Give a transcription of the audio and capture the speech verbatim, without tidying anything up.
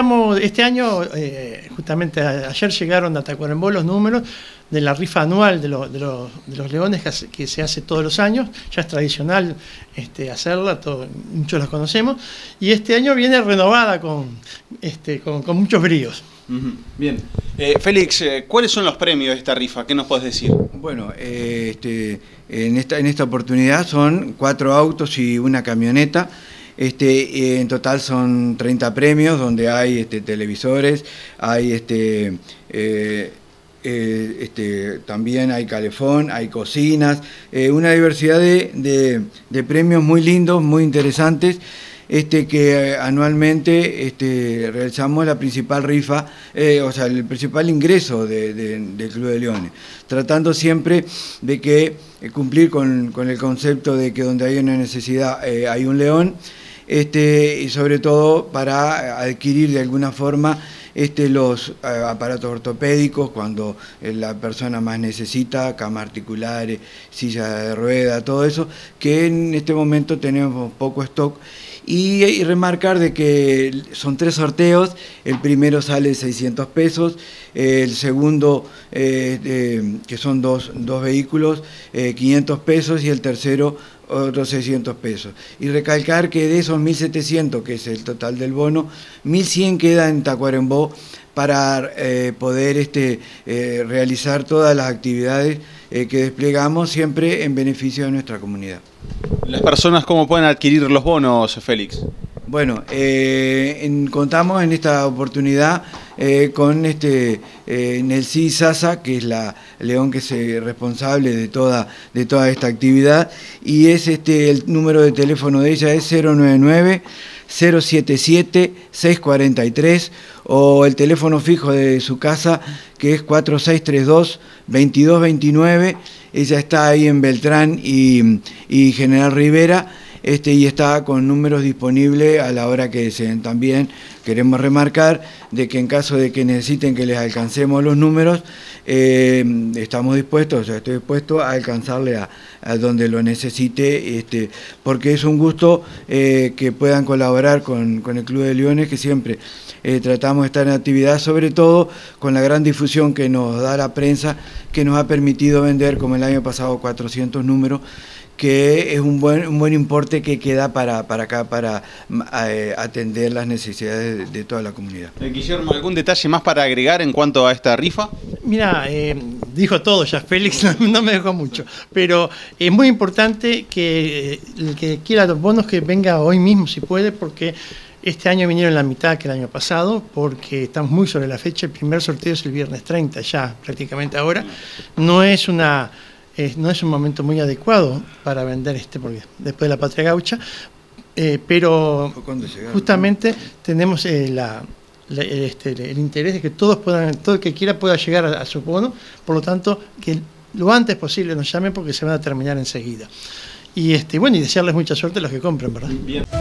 estamos, este año, eh, justamente a, ayer llegaron a Tacuarembó los números de la rifa anual de, lo, de, lo, de los leones que, hace, que se hace todos los años. Ya es tradicional este, hacerla, todo, muchos los conocemos, y este año viene renovada con, este, con, con muchos bríos. Uh-huh. Bien. Eh, Félix, eh, ¿cuáles son los premios de esta rifa? ¿Qué nos podés decir? Bueno, eh, este, en, esta, en esta oportunidad son cuatro autos y una camioneta. Este, eh, en total son treinta premios, donde hay este, televisores, hay este, eh, eh, este, también hay calefón, hay cocinas, eh, una diversidad de, de, de premios muy lindos, muy interesantes. Este, que eh, anualmente este, realizamos la principal rifa, eh, o sea, el principal ingreso de, de, del Club de Leones, tratando siempre de que eh, cumplir con, con el concepto de que donde hay una necesidad eh, hay un león, este, y sobre todo para adquirir de alguna forma este, los eh, aparatos ortopédicos cuando eh, la persona más necesita, camas articulares, silla de rueda, todo eso, que en este momento tenemos poco stock. Y, y remarcar de que son tres sorteos, el primero sale seiscientos pesos, eh, el segundo, eh, eh, que son dos, dos vehículos, eh, quinientos pesos, y el tercero otros seiscientos pesos. Y recalcar que de esos mil setecientos, que es el total del bono, mil cien queda en Tacuarembó para eh, poder este, eh, realizar todas las actividades eh, que desplegamos siempre en beneficio de nuestra comunidad. ¿Las personas cómo pueden adquirir los bonos, Félix? Bueno, eh, en, contamos en esta oportunidad eh, con este eh, Nelcy Sasa, que es la león que es eh, responsable de toda, de toda esta actividad, y es este el número de teléfono de ella es cero nueve nueve, cero siete siete, seis cuatro tres, o el teléfono fijo de su casa, que es cuatro seis tres dos, veintidós veintinueve. Ella está ahí en Beltrán y, y General Rivera, este, y está con números disponibles a la hora que deseen. También queremos remarcar de que en caso de que necesiten que les alcancemos los números, eh, estamos dispuestos, o sea, estoy dispuesto a alcanzarle a, a donde lo necesite, este, porque es un gusto eh, que puedan colaborar con, con el Club de Leones, que siempre eh, tratamos de estar en actividad, sobre todo con la gran difusión que nos da la prensa, que nos ha permitido vender, como el año pasado, cuatrocientos números, que es un buen, un buen importe que queda para, para acá, para eh, atender las necesidades de, de toda la comunidad. Eh, Guillermo, ¿algún detalle más para agregar en cuanto a esta rifa? Mira, eh, dijo todo ya Félix, no, no me dejó mucho, pero es muy importante que eh, el que quiera los bonos que venga hoy mismo si puede, porque este año vinieron la mitad que el año pasado, porque estamos muy sobre la fecha. El primer sorteo es el viernes treinta, ya prácticamente ahora. No es una... Eh, no es un momento muy adecuado para vender este, porque después de la Patria Gaucha, eh, pero justamente tenemos eh, la, la, este, el interés de que todos puedan, todo el que quiera pueda llegar a, a su bono, por lo tanto, que lo antes posible nos llamen porque se van a terminar enseguida. Y este, bueno, y desearles mucha suerte a los que compren, ¿verdad? Bien.